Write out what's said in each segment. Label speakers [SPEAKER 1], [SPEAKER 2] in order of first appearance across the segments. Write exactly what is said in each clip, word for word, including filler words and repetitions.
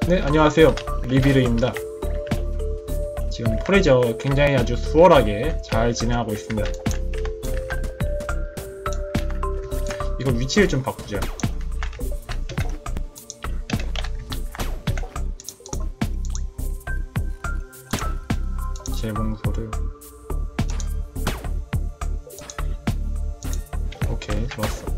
[SPEAKER 1] 네, 안녕하세요. 리비르입니다. 지금 포레저 굉장히 아주 수월하게 잘 진행하고 있습니다. 이거 위치를 좀 바꾸자. 재봉소를 오케이, 좋았어.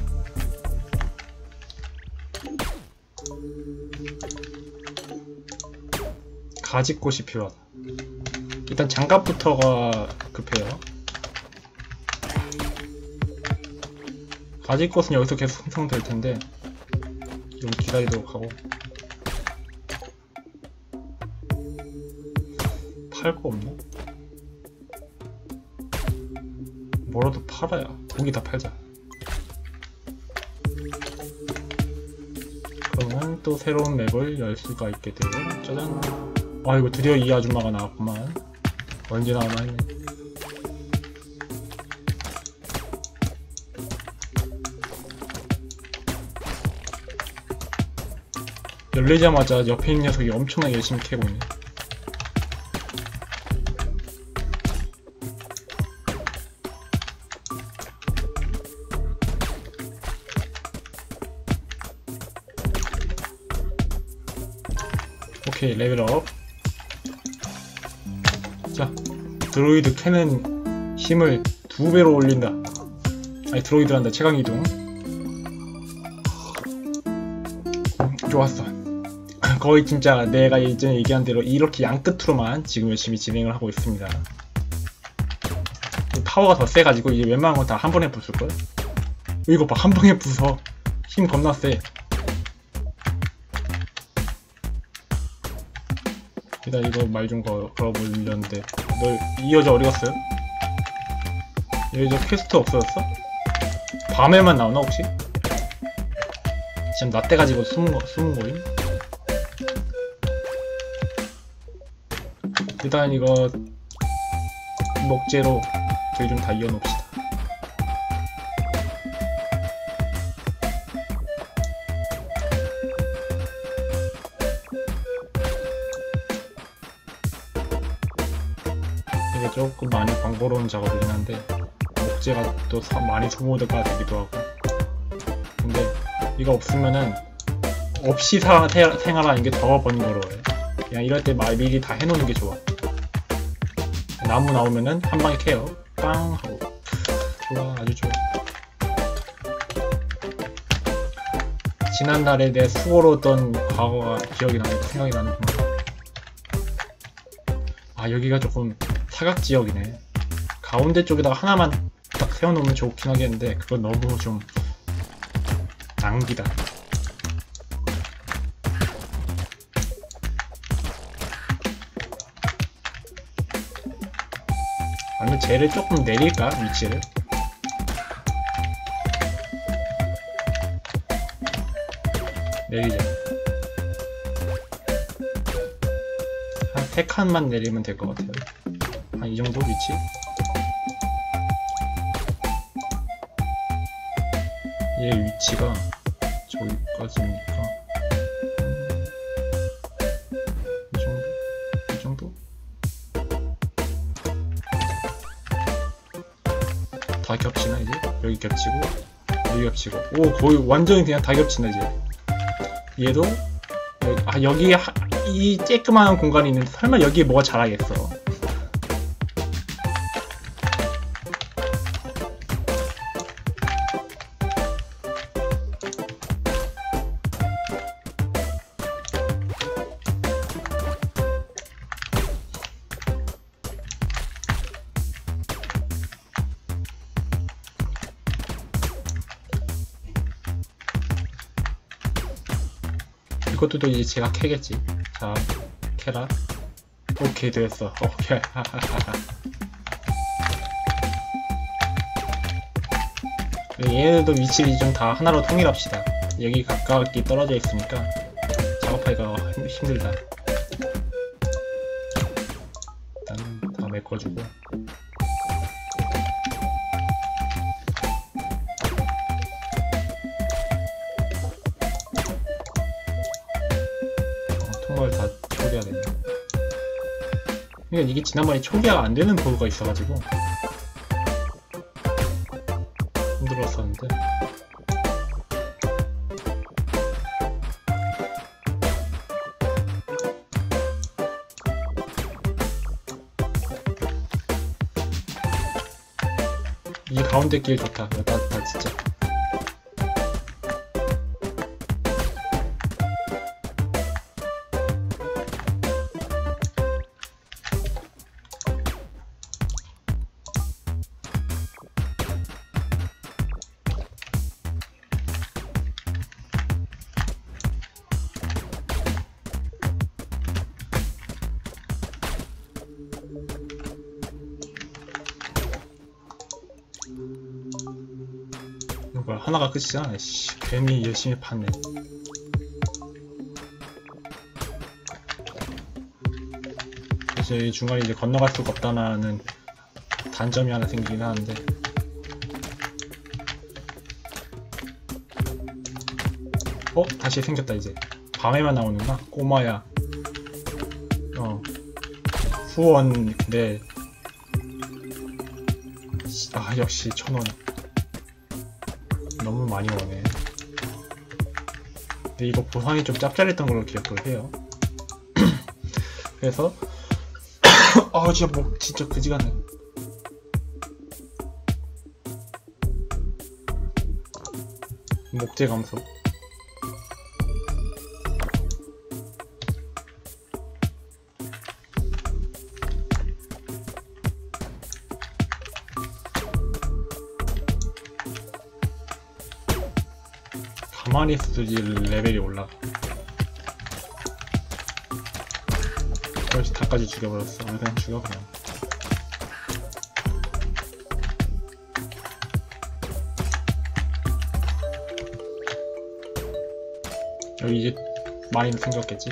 [SPEAKER 1] 가지꽃이 필요하다. 일단 장갑부터가 급해요. 가지꽃은 여기서 계속 생성될 텐데 좀 기다리도록 하고. 팔 거 없나? 뭐라도 팔아야. 고기 다 팔자. 그러면 또 새로운 맵을 열 수가 있게 돼요. 짜잔. 아, 이거 드디어 이 아줌마가 나왔구만. 언제 나오나 했네. 열리자마자 옆에 있는 녀석이 엄청나게 열심히 캐고 있네. 오케이, 레벨업. 자, 드로이드 캐는 힘을 두 배로 올린다. 아니, 드로이드란다. 최강이동. 좋았어. 거의 진짜 내가 예전에 얘기한 대로 이렇게 양끝으로만 지금 열심히 진행을 하고 있습니다. 파워가 더 세가지고 이제 웬만한 건 다 한 번에 부술걸? 이거 봐, 한 방에 부숴. 힘 겁나 세. 일단 이거 말 좀 걸어보려는데, 널 이 여자 어디 갔어요? 이 여자 퀘스트 없어졌어? 밤에만 나오나 혹시? 지금 라떼 가지고 숨은 거, 숨은 거임? 일단 이거 목재로 저희 좀 다 이어놓읍시다. 이게 조금 많이 번거로운 작업이긴 한데 목재가 또 사, 많이 소모가 되기도 하고. 근데 이거 없으면은 없이 사, 태, 생활하는 게 더 번거로워요. 그냥 이럴 때 미리 다 해놓는 게 좋아. 나무 나오면은 한 방에 캐요. 빵 하고. 좋아, 아주 좋아. 지난날에 내 수고로웠던 과거가 기억이 나는, 생각이 나는구나. 아, 여기가 조금 사각지역이네. 가운데 쪽에다가 하나만 딱 세워놓으면 좋긴 하겠는데 그건 너무 좀 낭비다. 아니면 쟤를 조금 내릴까? 위치를? 내리자. 한 세 칸만 내리면 될 것 같아요. 한 이 정도 위치? 얘 위치가 저기까지니까 이 정도? 이 정도? 다 겹치나 이제? 여기 겹치고 여기 겹치고. 오, 거의 완전히 그냥 다 겹치나 이제. 얘도 여기, 아, 여기 하, 이 쬐끄만한 공간이 있는데 설마 여기에 뭐가 자라겠어. 이것도 또 이제 제가 캐겠지. 자, 캐라. 오케이, 됐어. 오케이. 얘네들도 위치를 좀 다 하나로 통일합시다. 여기 가까이 떨어져 있으니까 작업하기가 힘들다. 일단 다 메꿔주고. 걸 다 초기화 되네. 그러니까 이게 지난번에 초기화가 안 되는 버그가 있어가지고 힘들었었는데. 이 가운데 길 좋다. 이거 따뜻하 진짜. 뭐야, 하나가 끝이잖아. 씨, 괜히 열심히 팠네. 그래서 이 중간에 이제 건너갈 수가 없다는 단점이 하나 생기긴 하는데, 어? 다시 생겼다. 이제 밤에만 나오는구나. 꼬마야. 어 후원. 근데 아 역시 천원 너무 많이 오네. 근데 이거 보상이 좀 짭짤했던 걸로 기억을 해요. 그래서 아 진짜 목 진짜 그지같네. 목재 감소. 가만히 있어야지 레벨이 올라가. 그렇지, 다까지 죽여버렸어. 그냥 죽여 그냥. 여기 이제 많이 생겼겠지?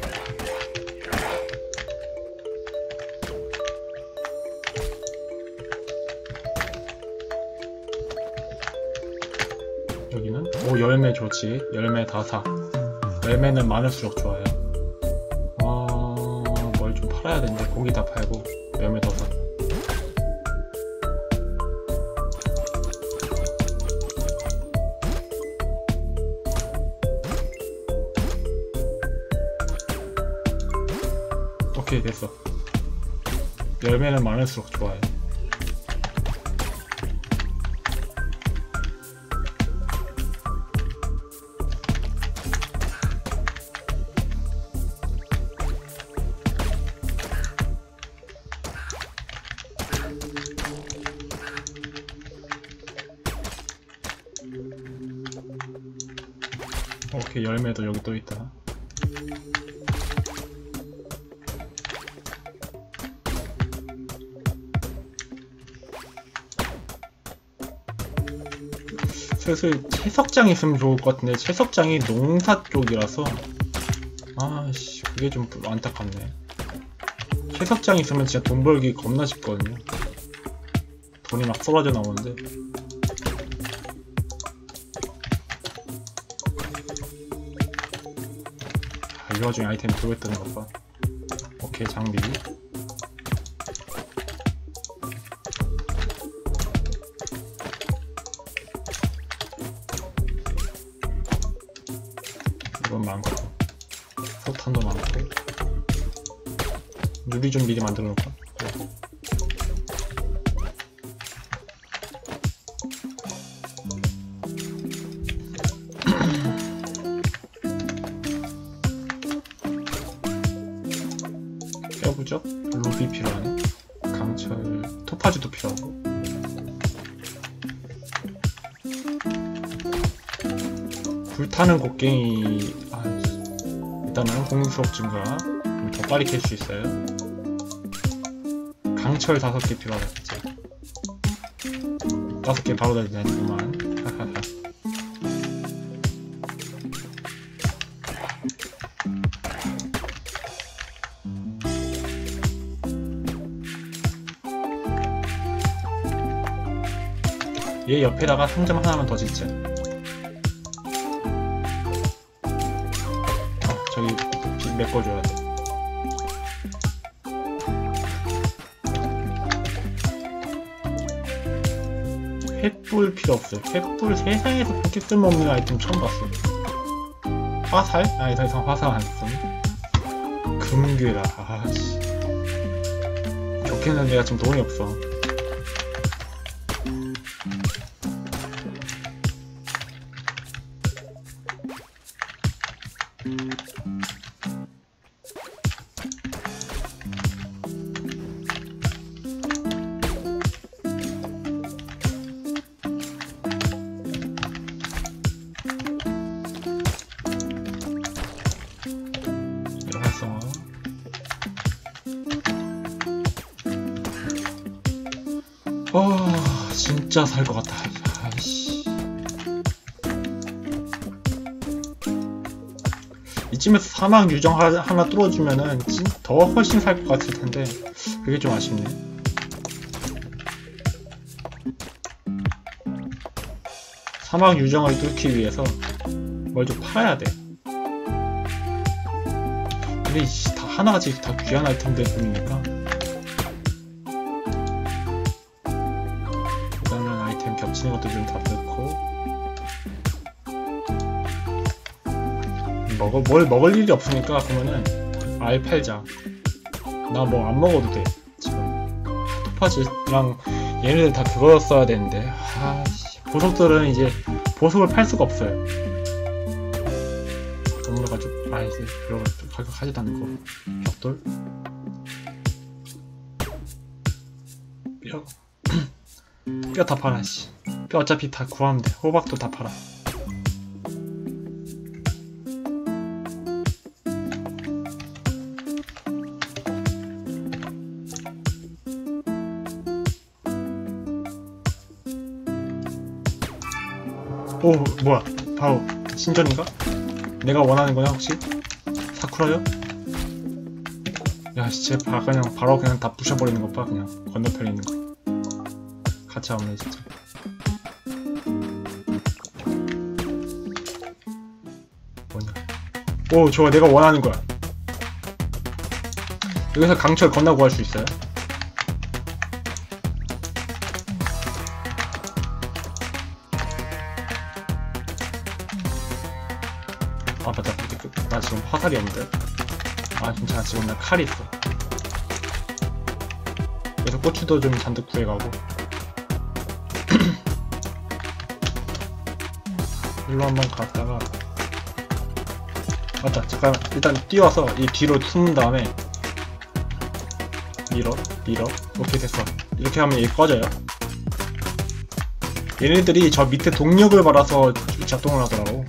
[SPEAKER 1] 여기는 오 열매 좋지. 열매 다 사. 열매는 많을수록 좋아요. 어... 뭘 좀 팔아야 되는데 고기 다 팔고 열매 더 사. 오케이 됐어. 열매는 많을수록 좋아요. 오케이 열매도 여기 또 있다. 슬슬 채석장 있으면 좋을 것 같은데 채석장이 농사 쪽이라서 아씨 그게 좀 안타깝네. 채석장 있으면 진짜 돈 벌기 겁나 쉽거든요. 돈이 막 쏟아져 나오는데. 아, 이 와중에 아이템 들고 있다는 것 봐. 오케이 장비. 이건 많고 폭탄도 많고. 유리 좀 미리 만들어 놓을까? 뼈부적? 루비 필요하네. 강철, 토파즈도 필요하고. 불타는 곡괭이. 아, 일단은 공수업 증가. 더 빨리 캘 수 있어요. 강철 다섯 개 필요하겠지. 다섯 개 바로 달리는구만. 하하하. 얘 옆에다가 상점 하나만 더 짓자. 어, 저기 빚 메꿔줘야 돼. 횃불 필요 없어요. 횃불 세상에서 그렇게 쓸모없는 아이템 처음 봤어. 화살? 아니 더 이상 화살 안 써. 금괴라. 아씨. 좋게는 내가 지금 돈이 없어. 아 진짜 살 것 같다. 아이씨. 이쯤에서 사막 유정 하나, 하나 뚫어주면은 진, 더 훨씬 살 것 같을 텐데 그게 좀 아쉽네. 사막 유정을 뚫기 위해서 뭘 좀 팔아야 돼. 근데 이씨 다 하나같이 다 귀한 아이템들 뿐이니까. 겹치는 것도 좀 다 넣고. 먹어, 뭘 먹을 일이 없으니까 그러면은 아예 팔자. 나 뭐 안 먹어도 돼 지금. 토파즈랑 얘네들 다 그거였어야 되는데. 아씨. 보석들은 이제 보석을 팔 수가 없어요. 동물가지고 아 이제 이런 거 가격 하지도 않는 거. 벽돌 뼈 뼈 다 팔아, 씨. 뼈 어차피 다 구하면 돼. 호박도 다 팔아. 오, 뭐야. 바로 신전인가? 내가 원하는 거냐, 혹시? 사쿠라요? 야, 진짜 바, 그냥 바로 그냥 다 부셔버리는 것 봐, 그냥. 건너편에 있는 거. 가차 없네, 진짜. 뭐냐. 오, 좋아. 내가 원하는 거야. 여기서 강철 건너 구할 수 있어요? 아, 맞다. 나 지금 화살이 없는데? 아, 괜찮아. 지금 나 칼이 있어. 그래서 고추도 좀 잔뜩 구해가고. 일로 한번 갔다가. 맞다. 잠깐, 일단 뛰어서 이 뒤로 숨은 다음에. 밀어, 밀어. 오케이, 됐어. 이렇게 하면 얘 꺼져요. 얘네들이 저 밑에 동력을 받아서 작동을 하더라고.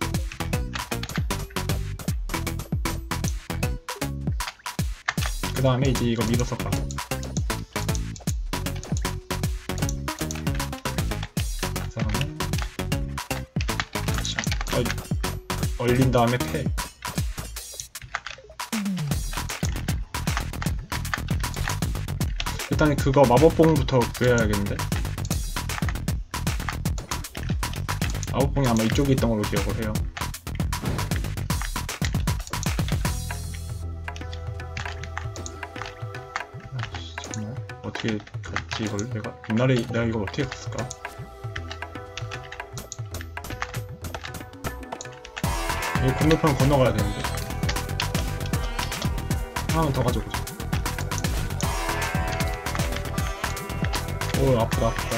[SPEAKER 1] 그 다음에 이제 이거 밀어서 가. 그 다음에 얼린 다음에 패. 일단 그거 마법봉부터 구해야겠는데. 마법봉이 아마 이쪽에 있던 걸로 기억을 해요. 어떻게 갔지 이걸? 내가 옛날에 내가 이걸 어떻게 갔을까? 이 건너편 건너가야 되는데 하나만 더 가져보자. 오, 아프다 아프다.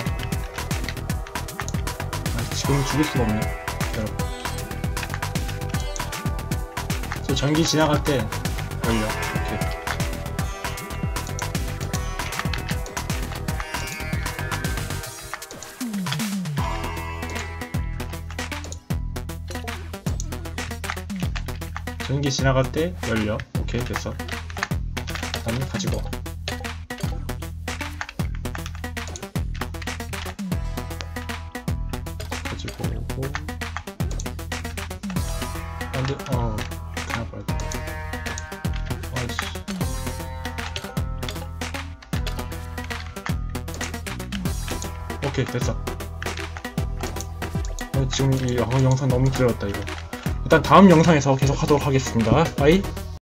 [SPEAKER 1] 아, 지금 죽일 수가 없네. 여러분, 저 전기 지나갈 때 걸려. 이렇게. 전기 지나갈 때 열려. 오케이, 됐어. 다음에 가지고 와. 가지고 오고. 안돼. 어, 그냥 봐야 돼. 아이씨. 오케이, 됐어. 어, 지금 이 영상 너무 길었다 이거. 일단 다음 영상에서 계속 하도록 하겠습니다. 빠이.